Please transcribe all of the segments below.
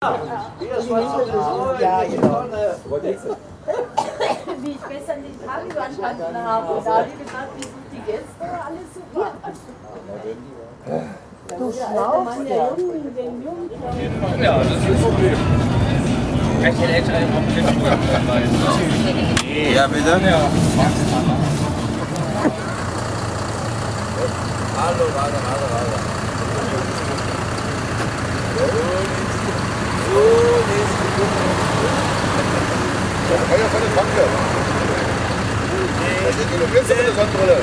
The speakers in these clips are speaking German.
Ja, genau. Wie ich gestern den Radio anstanden habe, da habe ich gesagt, wie sind die Gäste? Alles super. Du schnaufst, ja. Ja, das ist ein Problem. Ich hätte echt einen Ja, bitte? Ja. Hallo, warte. Feuer von der Banke. Das ist eine Blitze mit der Sonnenbrille.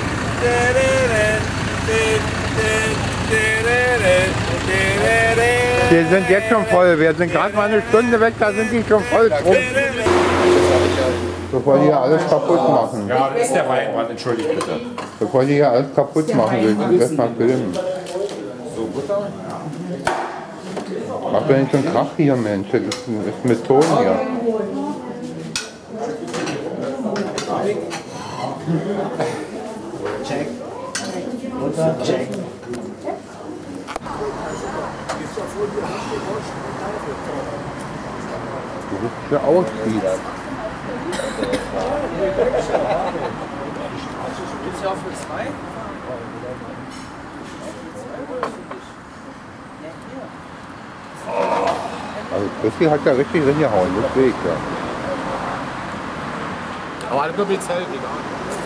Wir sind jetzt schon voll. Wir sind gerade mal eine Stunde weg, da sind die schon voll drum. Bevor die hier alles kaputt machen. Ja, das ist der Weinbrand, entschuldigt bitte. Bevor die hier alles kaputt machen, will ich das mal filmen. So, Butter? Mach doch nicht so einen Krach hier, Mensch. Das ist mit Ton hier. Check. Butter, check. Du bist für aussieht. Gibt's ja auch für zwei? Also Christi hat ja richtig reingehauen, das sehe ich ja. Aber alle nur mit Zelt, egal.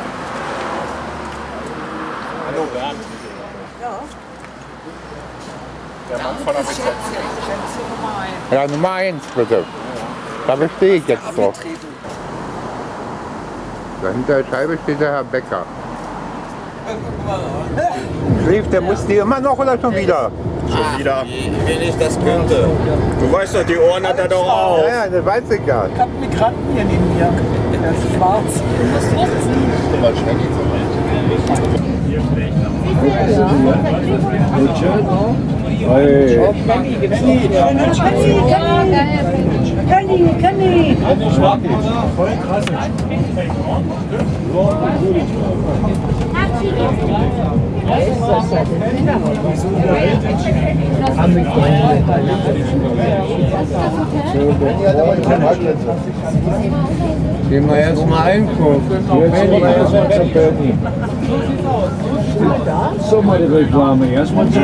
Hallo Bernd. Ja. Der Mann von der Bitte. Ja, Nummer 1 bitte. Da bestehe ich jetzt drauf. Da hinter der Scheibe steht der Herr Becker. Schläft, der muss die immer noch oder schon wieder? Schon wieder. Wenn ich das könnte. Du weißt doch, die Ohren hat er doch auch. Ja, das weiß ich ja. Ich hab einen Migranten hier neben mir. Der ist schwarz. Mal schnell Kenny. Voll krass. Gehen wir erst mal eingucken. So mal die Reklame, erstmal die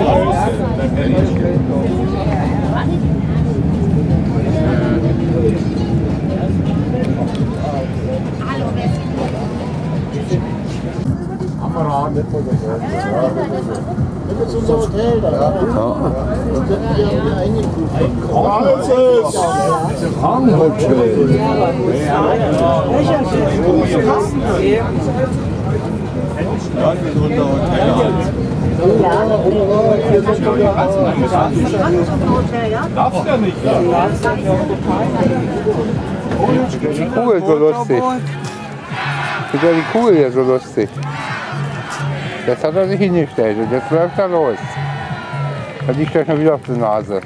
Das ist unser Hotel da. Ja. Dann können wir wieder eingekauft. Ranghotel. Darfst ja nicht. Die Kugel so lustig. Ist ja die Kugel hier so lustig. Jetzt hat er sich hingestellt und jetzt läuft er los. Da liegt er schon wieder auf der Nase.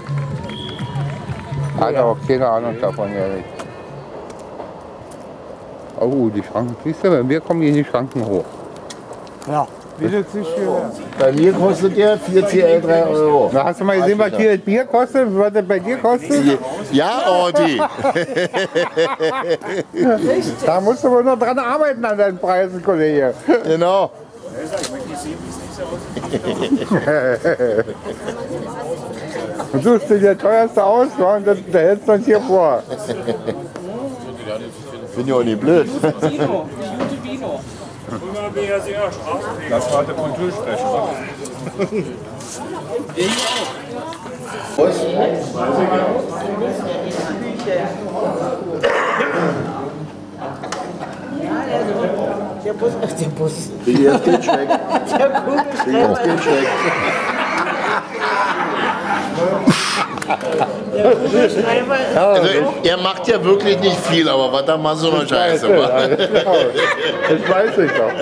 Hat auch keine Ahnung davon, ehrlich. Oh, die Schranken. Siehst du, bei mir kommen hier die Schranken hoch. Ja. Bei mir kostet der 4 CL 3 Euro. Na, hast du mal gesehen, was hier das Bier kostet? Was das bei dir kostet? Ja, Orti. Da musst du wohl noch dran arbeiten an deinen Preisen, Kollege. Genau. Du suchst dir der teuerste aus und dann hältst du uns hier vor. Bin ja auch nicht blöd. Das war der Kultursprecher. Der Bus. Wie erst geht weg. Der Kugelschreiber. Erst geht weg. Der Kugelschreiber. Also, er macht ja wirklich nicht viel, aber was da mal so eine Scheiße macht. Das weiß ich doch.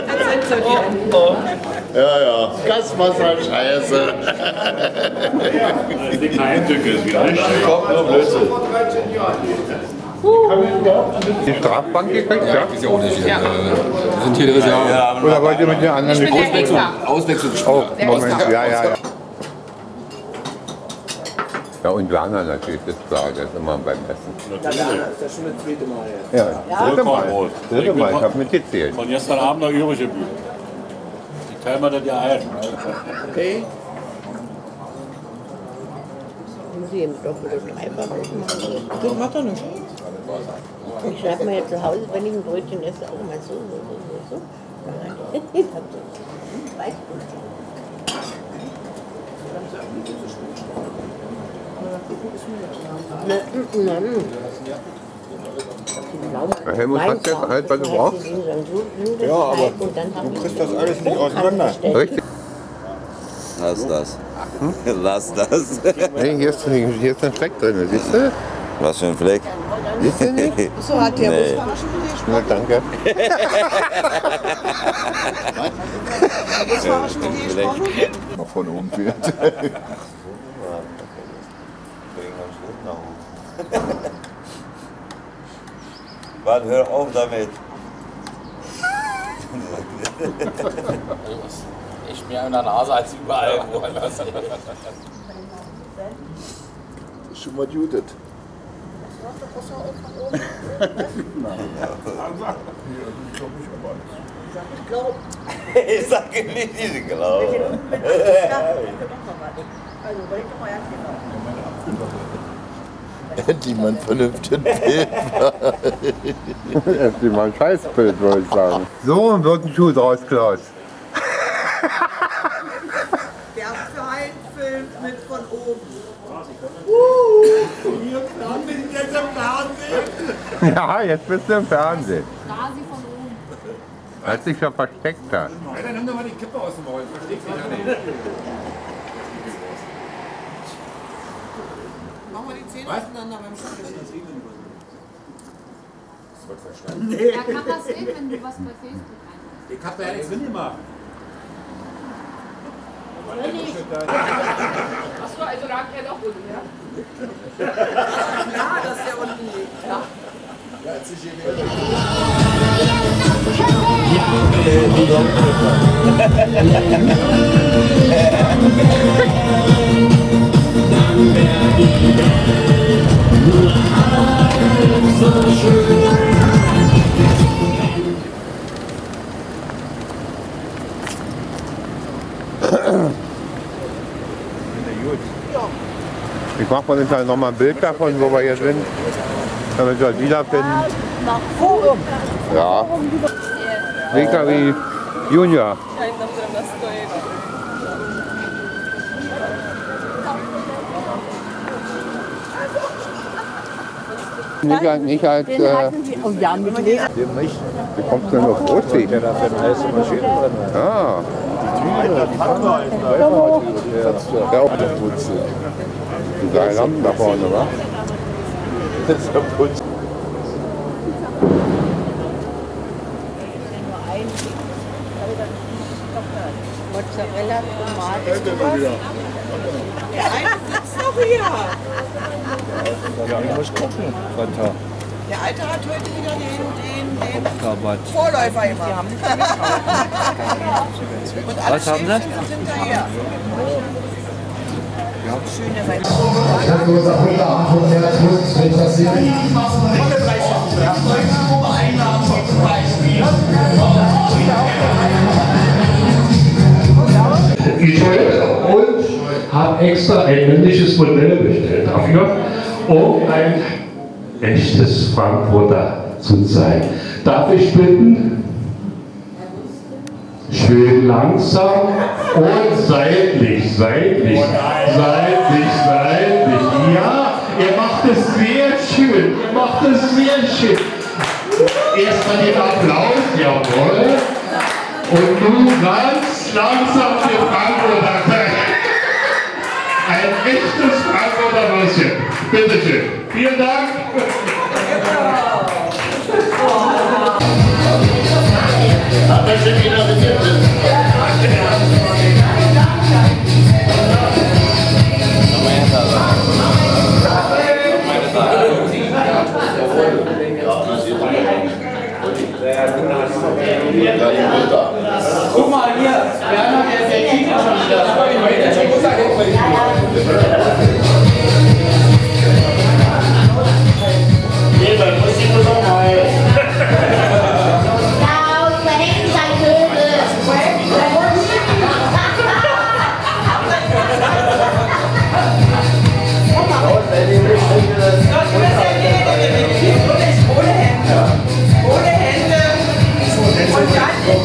Ja. Gaswasser, Scheiße. Die Eindrücke ist wieder einsteigen. Die Strafbank gekriegt, ja? Ist ja auch nicht. Wir sind hier der Reserve. Oder wollt ihr mit den anderen nicht? Auswechslung. Oh, Moment, ja. Ja, und Werner natürlich, das ist klar, das ist immer beim Essen. Das ist schon das zweite Mal jetzt. Ja, dritte Mal. Vollkornbrot. Dritte Mal, ich habe mitgezählt. Von gestern Abend noch übrig geblieben. Ich teile mir das ja ein. Okay. Muss ich eben doppelt und dreifach machen. Das macht doch nichts. Ich schreibe mir jetzt zu Hause, wenn ich ein Brötchen esse, auch mal so. Ich hab das. Weißt du? Helmut hat jetzt halt, was du brauchst. Ja, aber du kriegst das alles nicht auseinander. Richtig. Lass das. Lass das. Hey, hier ist ein Fleck drin, siehst du? Was für ein Fleck? Siehst du nicht? So hat der Nee. Busfahrer schon mit dir Na, danke. Busfahrer schon mit dir gesprochen? Noch von oben fährt. Warte, hör auf damit. Ich mehr in der Nase als überall woanders. Schon mal jutet. Ich sage nicht, ich glaube. Endlich mal ein vernünftiges Bild. Endlich mal ein Scheißbild, würde ich sagen. So wird ein Schuh draus, Klaus. Der Film mit von oben. Hier bin ich jetzt im Fernsehen. Ja, jetzt bist du im Fernsehen. Nasi von oben. Als ich schon versteckt hat. Dann nimm doch mal die Kippe aus dem Maul. Versteht sich ja nicht. Machen wir die Zähne auseinander beim Schaffen. Ja, kann das sehen, wenn du was bei Facebook einstellst. Ich hab da ja nichts mitgemacht. Achso, also lag er doch unten, ja? Ja, dass der unten liegt. Ja. Ich mache mal hinterher noch mal ein Bild davon, wo wir hier sind, damit wir es wiederfinden. Ja. WKW Junior. Nicht als Oh ja, mit Leder. wie kommst du denn auf Ostsee? Der da für eine heiße Maschine drin hat. Ah, Der auch der Putze. die drei Lampen da vorne, wa? Das ist der Putze. Mozzarella, Tomate. Der eine sitzt doch hier. Ja, ich muss gucken. Wetter. Der Alte hat heute wieder den Vorläufer gemacht. Und alle Was haben Sie? Stäbchen sind hinterher. Schöne Wein. gestellt und habe extra ein männliches Modell bestellt dafür, um ein echtes Frankfurter zu zeigen. Darf ich bitten? Schön langsam und seitlich, seitlich, seitlich, seitlich. Ja, ihr macht es sehr schön, ihr macht es sehr schön. Erstmal den Applaus, jawohl. Und nun ganz langsam die Frankfurter. Ein echtes Frankfurter Würstchen. Bitte schön. Vielen Dank. Guck mal hier, Werner, der Kicker schon wieder.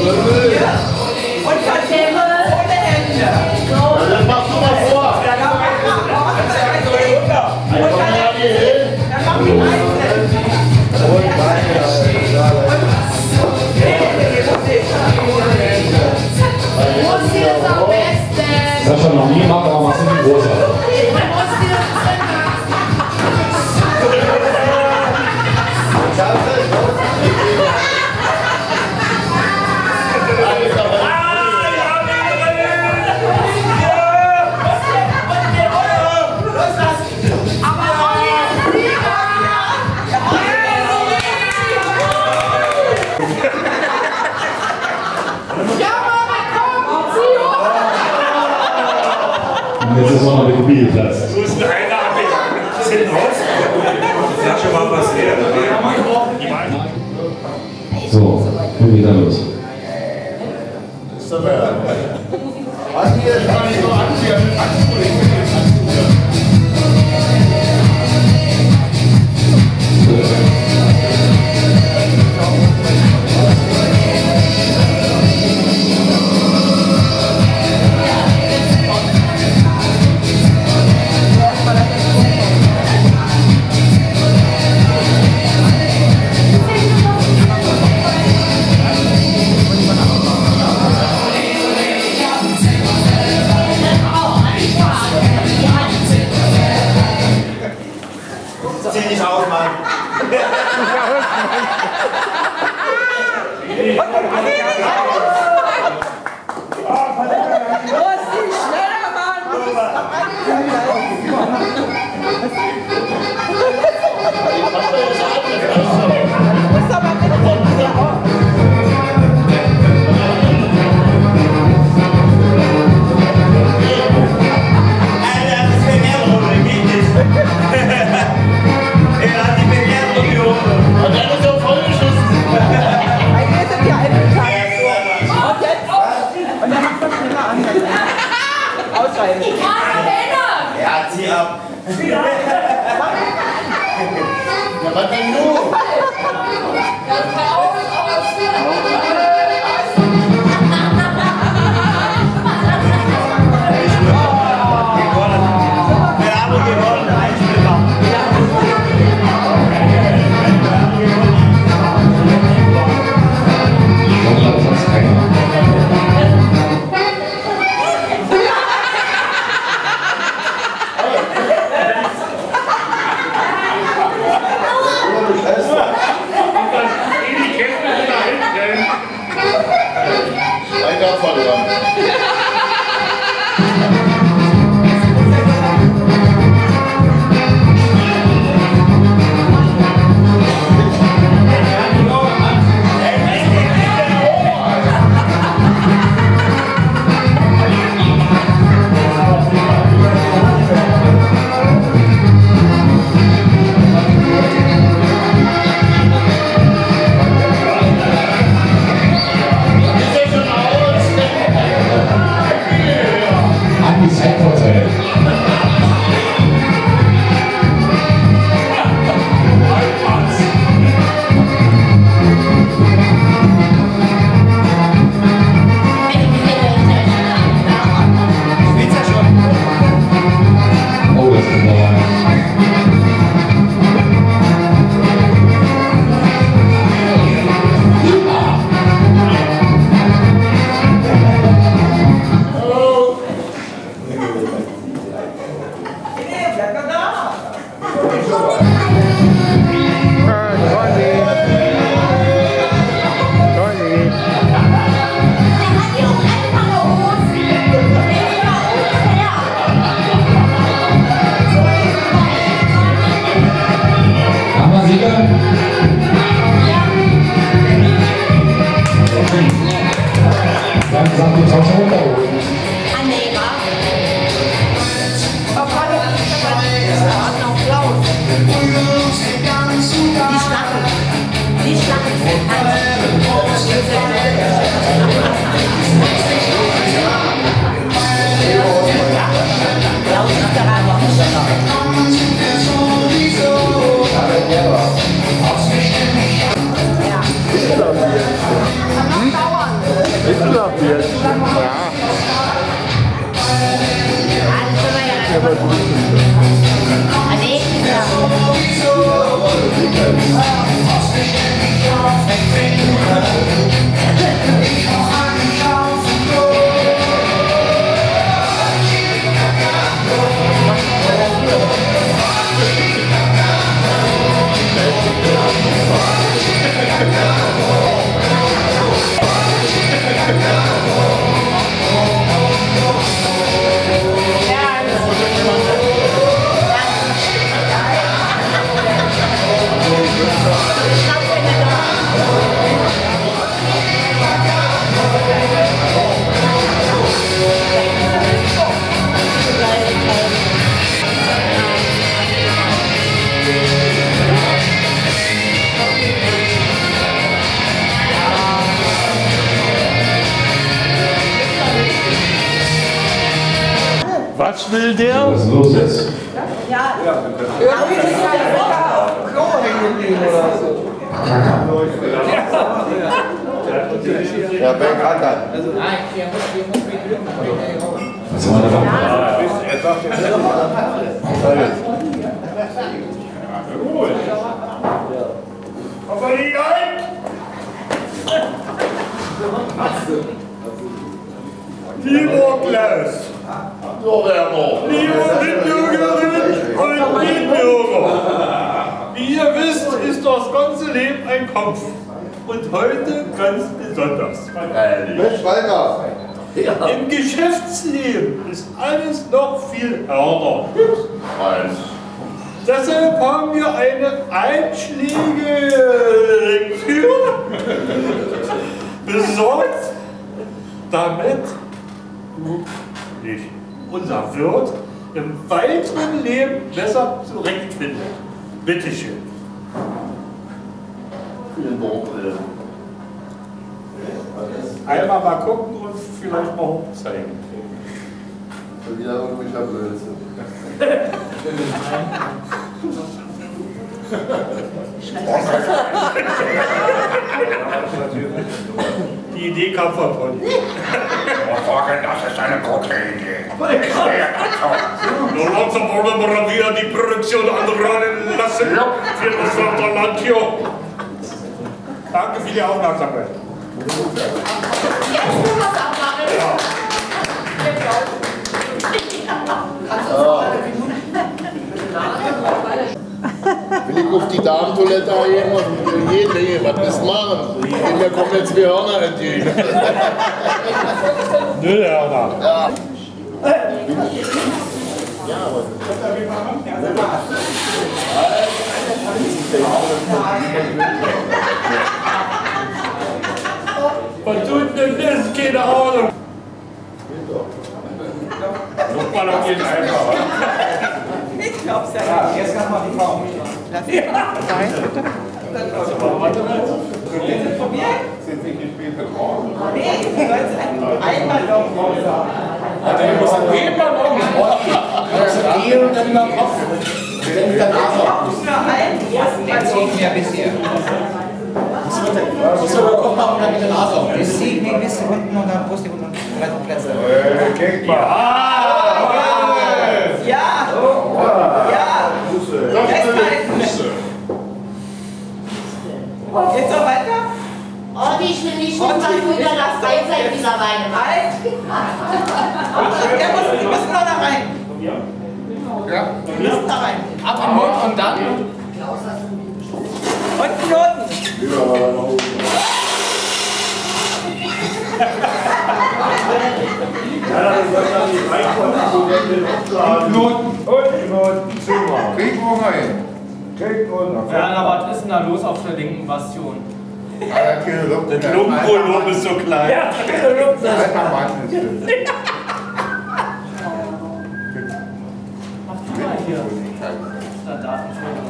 Und Vertelle ohne Hände. Das machst du mal vor. Dann mach ich Das hast du noch nie gemacht, aber machst du die große. Und jetzt ist noch mal der Mobilplatz. So ist ein Einladung. Das ist hinten raus. Das ist ja schon mal passiert. So, nun geht er los. Was die jetzt gar nicht so anziehen? Zieh dich auf, Mann. schneller, Mann! Ja, zieh ab. Ja, was denn du? Wir haben gewonnen, Einspielbar. Weiter verloren. Schlafbärchen. Ja, aber gut. Was will der? Was ist los jetzt? Ja, irgendwie ist ja der Wecker auf dem Klo hängen geblieben oder so. Ja, Ben Acker. Was soll man da machen? Aber nicht ein! Lieber Klaus, liebe Mitbürgerinnen und Mitbürger, wie ihr wisst, ist das ganze Leben ein Kampf. Und heute ganz besonders. Mensch, Walter. Im Geschäftsleben ist alles noch viel härter. Deshalb haben wir eine einschlägige Lektüre besorgt, damit unser Wirt im weiteren Leben besser zurechtfindet. Bitte schön. Einmal mal gucken und vielleicht mal hochzeigen. Wieder irgendwelcher Blödsinn. Die Idee kam von Toni. Das ist eine gute Idee. Nun langsam wollen wir wieder die Produktion anrollen lassen für das Vaterland hier. Danke für die Aufmerksamkeit. Will ich auf die Damentoilette gehen und nee, was willst du machen? Mir kommen jetzt 2 Hörner entgegen. Nö, Hörner. Ja. Was tut denn das? Keine Ahnung. Nochmal auf jeden einfach. Ich glaub's ja. Ja, jetzt kann man die Frau. Lass mich rein, bitte. Sind Sie probiert? Sind Sie gespielt bekommen? Nee, ich wollte einmal noch raus haben. Dann muss man einmal noch gehen und dann über den Kopf. Dann mit der Nase. Jetzt zieht mir ein bisschen. Muss man über den Kopf machen und dann mit der Nase auf. Das zieht mir ein bisschen unten und dann Brust unten und Plätze. Guck mal. Ja! Ja! Festhalten! Geht's noch weiter? Oh, die Schwimmen mal wieder nach Freizeit mittlerweile. Halt! Die müssen noch da rein. Ja. Die müssen da rein. Ab in den Mund und dann. Und Knoten. Krieg wo rein. Werner, was ist denn da los auf der linken Bastion? Das Lumpenvolumen ist so klein. Ja, keine Luft. Alter Mann ist das. Mach du mal hier. Da Datenschutz.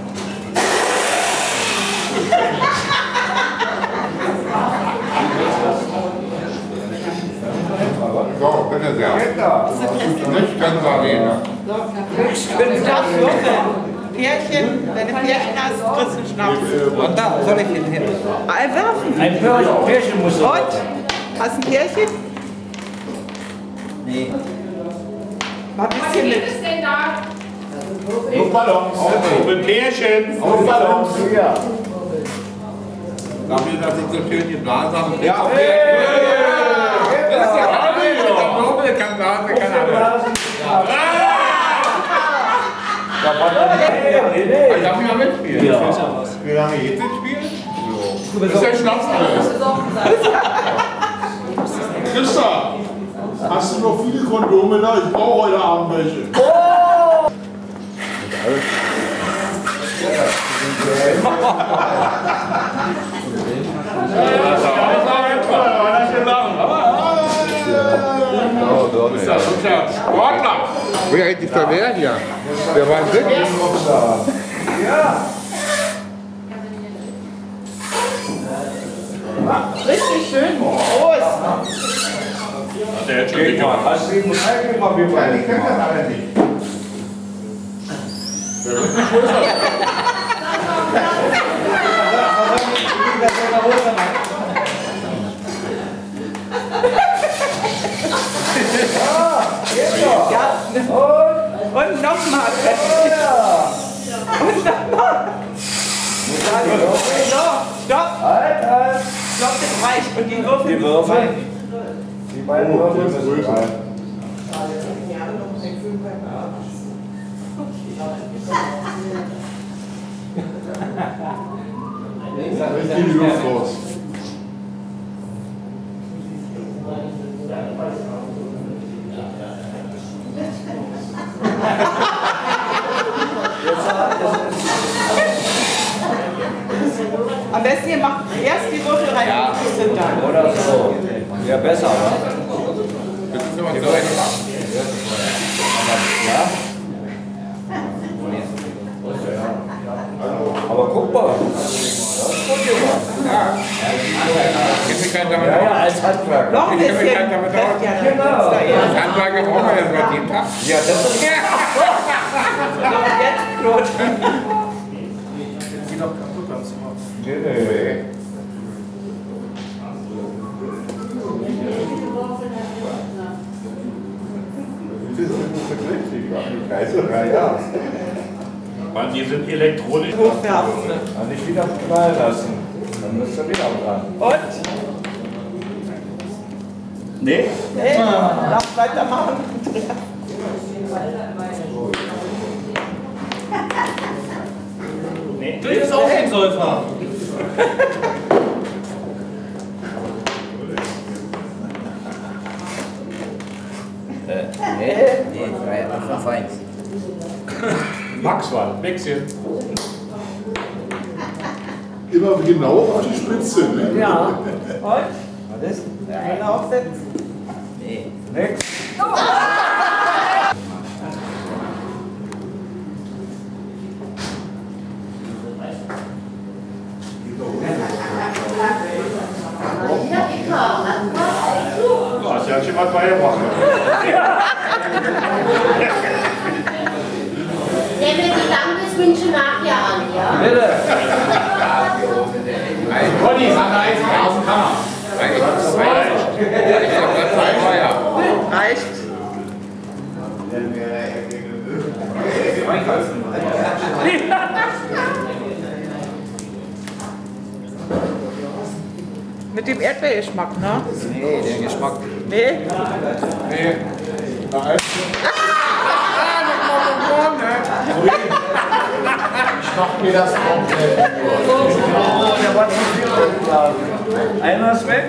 So, bitte sehr. Nicht ganz Arena. Du darfst würfeln. Pärchen, wenn du Pärchen hast, kriegst du einen Schnaps. Und da soll ich hin. Werfen. Ein Pärchen muss Und Hast du ein Härchen? Nee. Mal ein bisschen mit. Was ist denn da? Luftballons. Mit Pärchen. Luftballons. Ja. Dafür, dass ich so schön geblasen habe. Ja. Das ist ja alles. Der Nobel kann blasen, kann alles. Ich darf nicht mal mitspielen. Ja. Wie lange geht das Spiel? Das ist ein Schnaps alles. Christa, hast du noch viele Kondome da? Ich brauche heute Abend welche. Sportler! Wer hätte ich da werden, ja? Wer war denn das? Ja. Richtig schön. Prost. Der hätte schon nicht gemacht. Hast du eben eigentlich mal wir beide? Ich kann das alle nicht. Ja. Und nochmal. Und nochmal. Stopp. Stopp, das reicht. Und die Würfel. Die Würfel. Die beiden Würfel sind rein. Ich gehe die Luft raus. Am besten ihr macht erst die Würfel rein und pustet dann. Oder so. Ja, besser, oder? Das ist immer so einfach. Ja? Aber guck mal. Das ist gut gemacht. Ja. Jetzt kann damit Ja, als Handwerker. Noch ein bisschen. Genau. Als Handwerker brauchen wir ja so jeden Tag. Ja, das ist... So, jetzt, Claude. Geht doch kaputt am Zimmer. Nee, nee. Mann, die sind elektronisch. Hochwerfen. Kann ich wieder knallen lassen. Dann müsst ihr wieder dran. Und? Nee? Nee, darf weitermachen. Nee. Du bist auch kein Säufer. Nee, das war ja noch fein. Max war Wechsel. immer genau auf die Spitze. Ne? Ja. Und? Was ist? Eine aufsetzen. Nee. Nix. Du hast ja schon was beigebracht. Nehmen wir die Landeswünsche nachher an, ja? Bitte. Conny, sag da eins aus dem Kammer. Reicht. Mit dem Erdbeergeschmack, ne? Nee, der Geschmack. Nee? Nee. Ich mach mir das komplett. Oh, der war zu viel. Einer ist weg.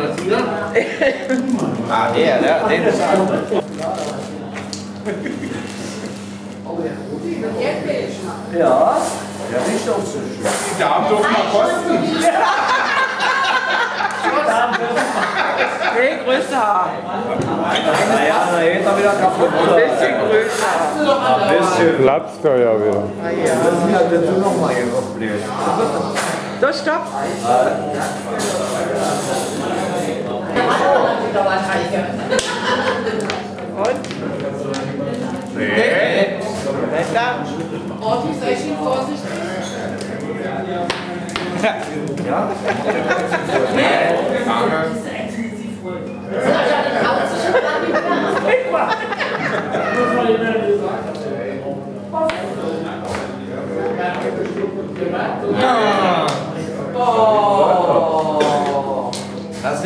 Ah, den ist an. Ja, der riecht auch so schön. Die Damen dürfen mal kosten. Nee, größer. Naja, da geht er wieder kaputt. Ein bisschen größer. Ein bisschen. Platzt da ja wieder. Das wird noch mal geöffnet. So, stopp. Und? Nee. Besser. Orti, sei schön vorsichtig. Ja?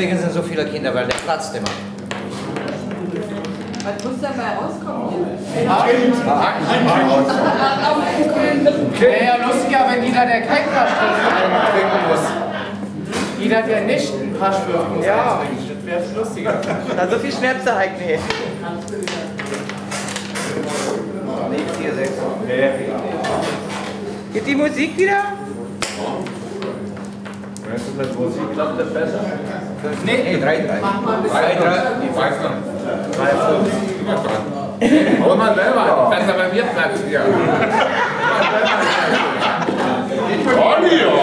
deswegen sind so viele Kinder, weil der platzt immer. Was muss dabei rauskommen? Wäre ja lustiger, wenn jeder, der kein Paschwürfel trinken muss. Jeder, der nicht ein Paschwürfel muss, Ja. das wäre lustiger. Na, so viel Schnäpse halt nicht. Nicht 4, 6. Geht die Musik wieder? Mit Musik klappt das besser. Nee, 3-3. 3-3. Ich weiß noch. 3-5. Hol mal selber. Besser bei mir Platz hier. Olli, ja.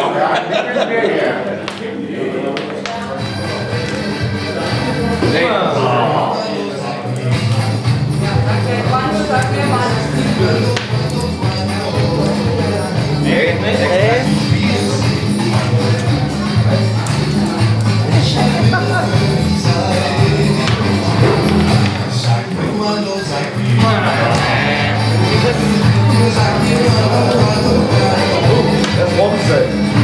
Das Rumsen.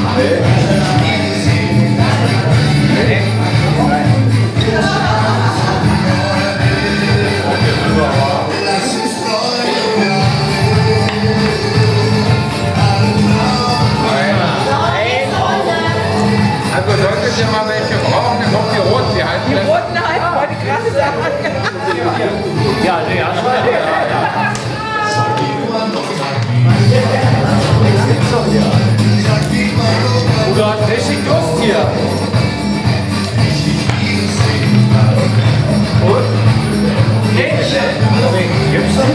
Also solltet ihr mal welche brauchen, dann kommt die roten, die halten Die das. roten Alten, wollte ich gerade sagen. Ja, nee, ja. Du hast richtig Lust hier. Und? Gibt's das?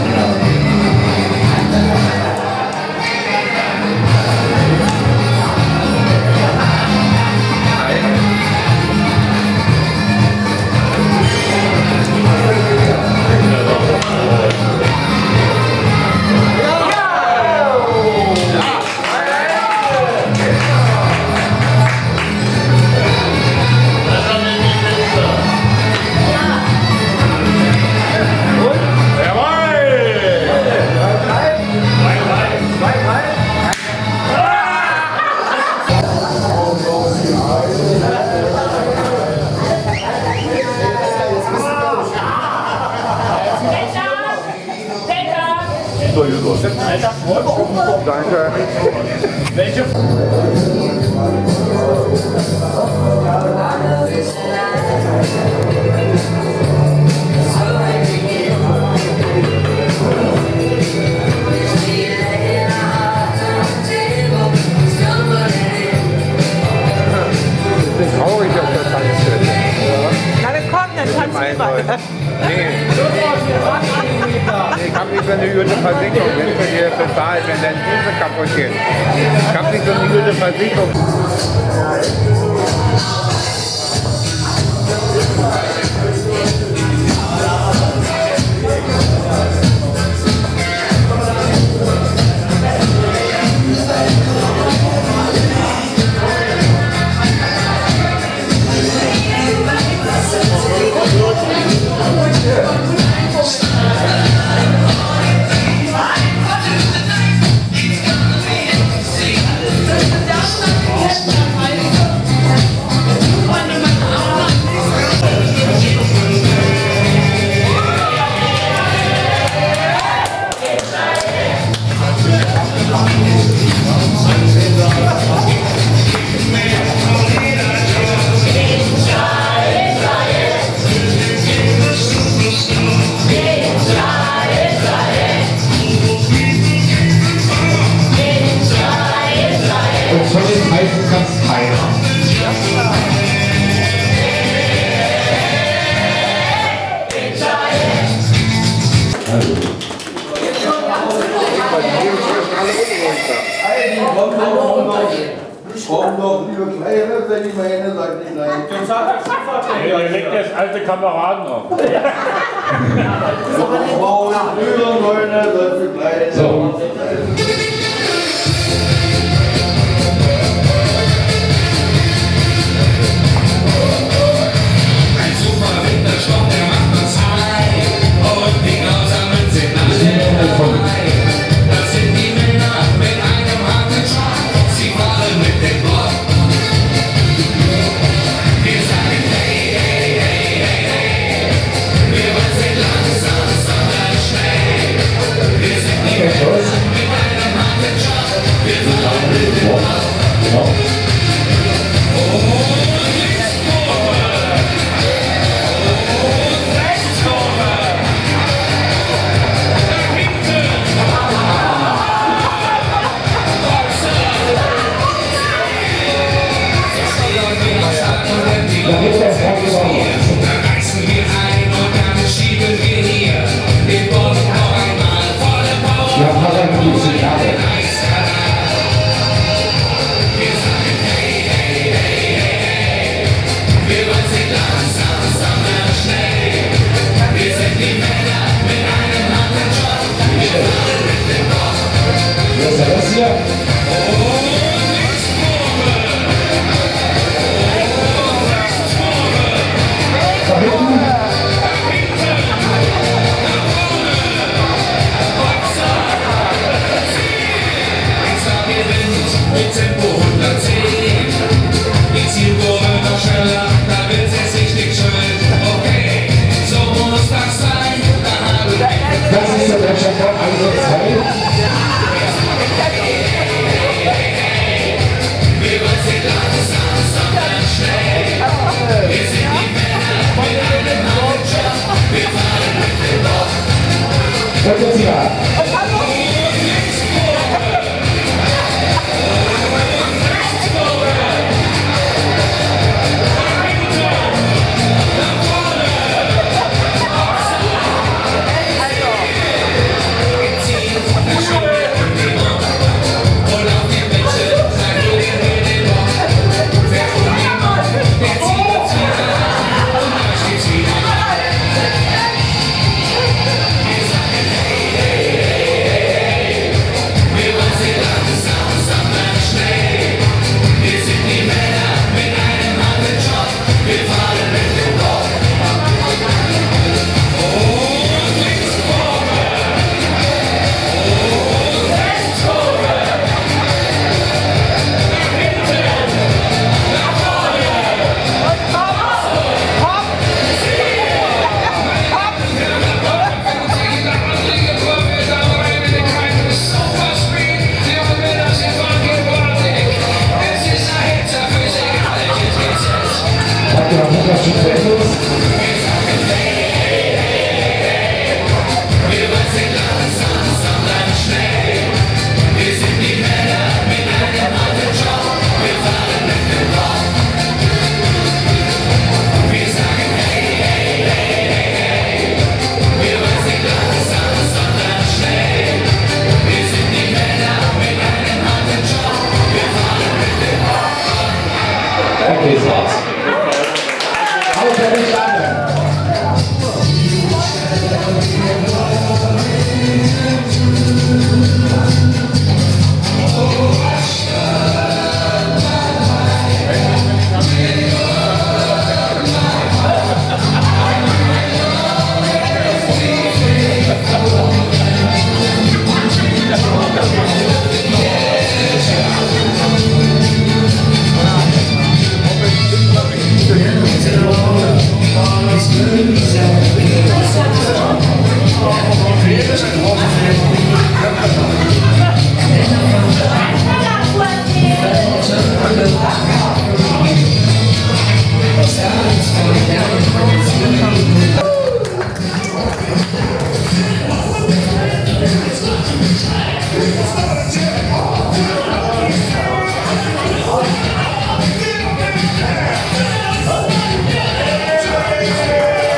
Danke. Welche? Ich bin traurig, dass das alles ist. Na, dann komm, dann tanzen wir weiter. Nee. Ich habe nicht so eine gute Versicherung, wenn ich mir das bezahlt, wenn dein Hilfe kaputt geht. Ich habe nicht so eine gute Versicherung. Und von den meisten kann es keiner. Warum noch lieber kleiner, wenn ich meine sagt nicht nein. Ja, ihr legt jetzt alte Kameraden auf. Warum früher Leute, solche kleine. So. Ein super Winterstopp, der macht uns high. Und die Grausamen sind alle dabei. Das sind die Männer mit einem harten Schlag. Sie fahren mit dem Block. Wir sagen hey. Und jetzt hier. Okay, so. Aber nicht lange.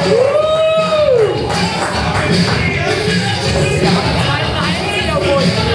Boy.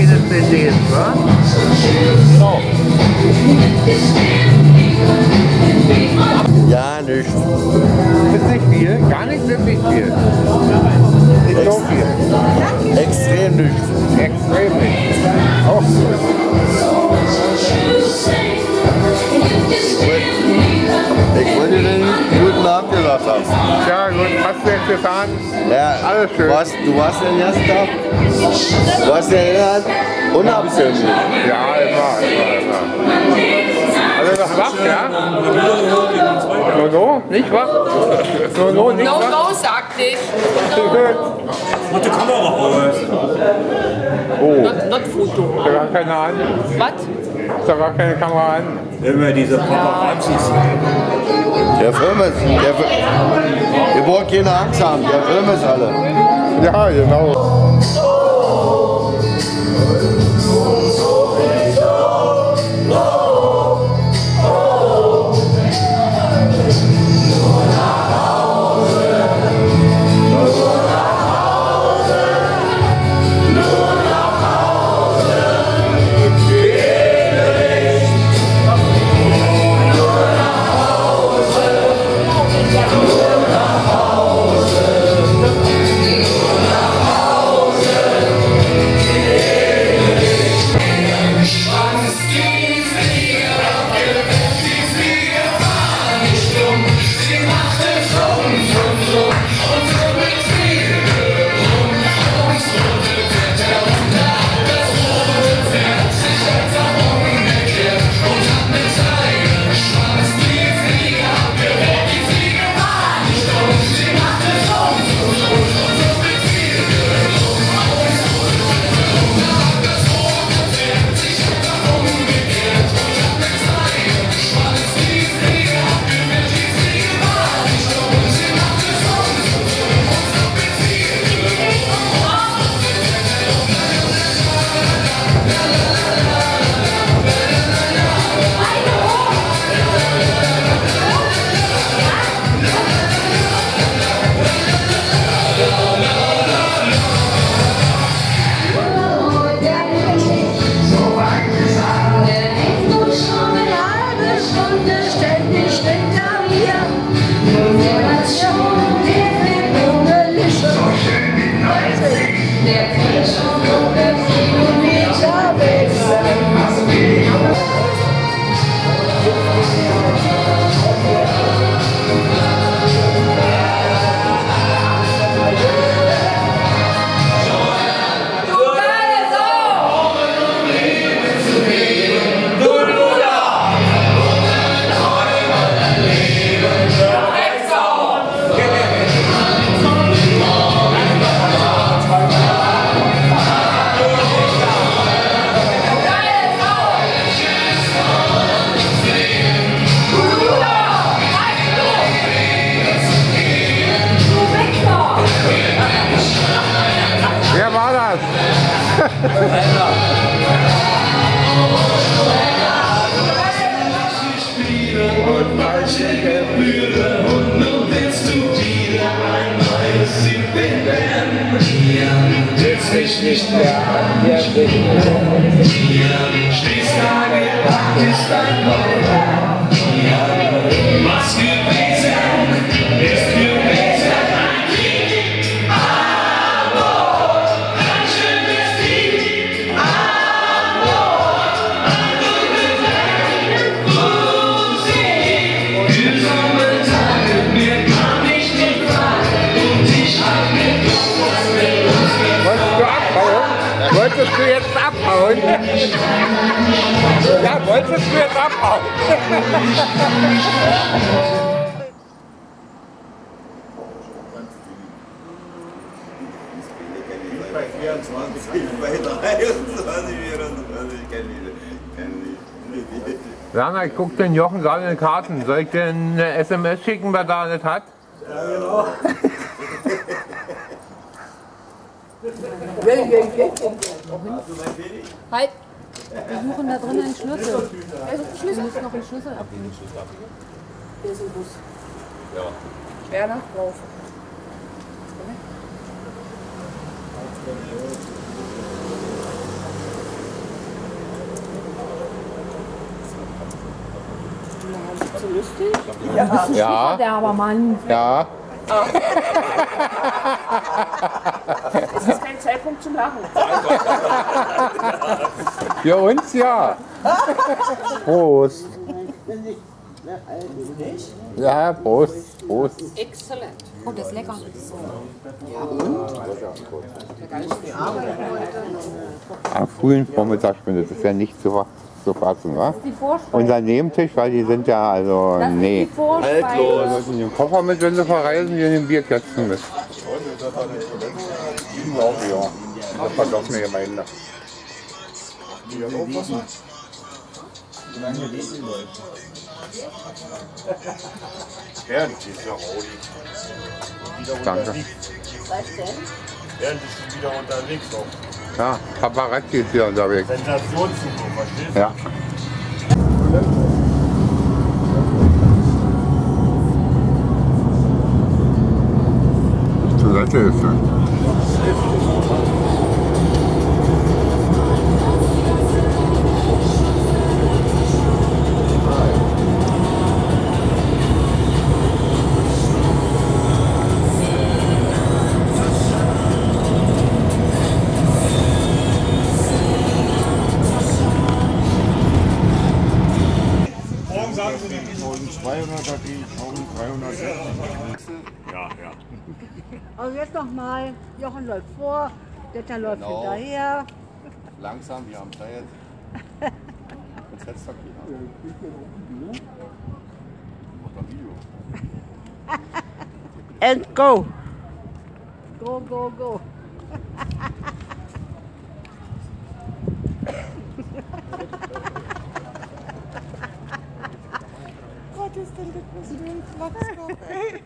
viele CDs, wa? Genau. Ja, nichts. Ist nicht viel, gar nicht wirklich viel. Nicht so viel. Extrem nichts. Extrem nicht. Auch gut. Ich wollte den guten Abend gesagt haben. Ja, gut, hast du jetzt getan? Ja, alles schön. Du warst den ersten Tag. Du hast den erinnert? Unabkömmlich. Ja, immer. Also noch wach, ja? No, nicht wach? No, nicht wach? No, sagt ich. Mach die Kamera aus. Oh. Not Foto. Ist da gar keine an? Was? Ist da gar keine Kamera an? Immer diese Paparazzis. Der Film ist. Wir brauchen keine Angst haben. Der Film ist alle. Ja, genau. Nicht mehr an der Stelle. Stehst da gepackt, ist dein Kopf. Was gewesen, ist gewesen. Ein Krieg, Amor, ein schönes Lied, Amor, ein gutes Musik. Für Sommertage, mir kann ich nicht fragen und ich hab mir was mit uns gemacht. Wolltest du jetzt abhauen? Ja, wolltest du jetzt abhauen? Werner, ich guck den Jochen gerade in den Karten. Soll ich dir eine SMS schicken, wer da nicht hat? Ja, genau. Halt! Wir suchen da drin einen Schlüssel. Wir müssen noch einen Schlüssel abgeben. Der ist im Bus. Ja. Werner, drauf. Nicht so lustig? Ja. Du bist ein Ja. Spielverderber, Ja. Es ist kein Zeitpunkt zum Lachen. Für uns ja. Prost. Ja, Prost. Prost. Exzellent. Oh, das ist lecker. Ja, Am frühen Vormittagsstunde, das ist ja nicht zu fassen, wa? die Vorspeise. Unser Nebentisch, weil die sind ja, also, Das ist nee. die Vorspeise. Wir müssen den Koffer mit, wenn sie verreisen, hier in den Bierkästen mit. Ja, das war doch mir gemeint. Bernd ist ja Rodi. Danke. Was denn? Bernd ist schon wieder unterwegs auch. Ja, Paparazzi ist hier unterwegs. Sensationssuche, verstehst du? Ja. Die Toilette ist dann. Morgen sagen sie mir 1200er, die 1360. Ja, ja. Also jetzt nochmal, Jochen läuft vor, Detta läuft hinterher. Langsam, wir haben Zeit. Jetzt hättest du And go. Go, go, go. Gott, ist denn das für ein Flachskopf, ey?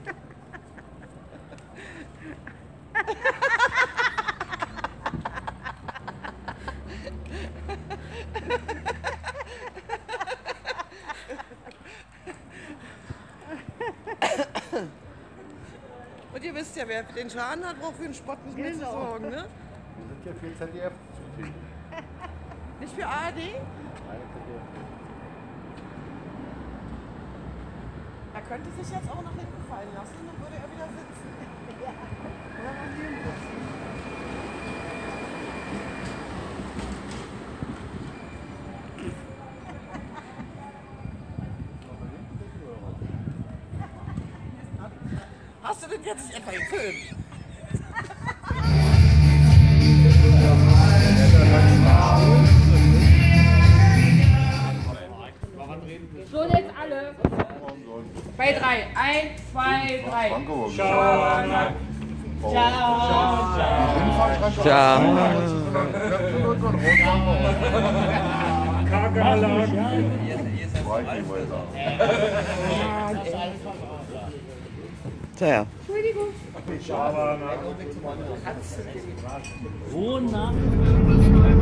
Und ihr wisst ja, wer den Schaden hat, braucht für den Spott nicht mehr zu sorgen, ne? Wir sind ja für ZDF zuständig. Nicht für ARD? Er könnte sich jetzt auch nach hinten fallen lassen, dann würde er wieder sitzen. Ja. Oder noch neben sitzen. Hast du denn jetzt etwa gefilmt? So, jetzt alle. Bei 3. 1, 2, 3. Ciao. Ciao. Tja. Entschuldigung. Wonach?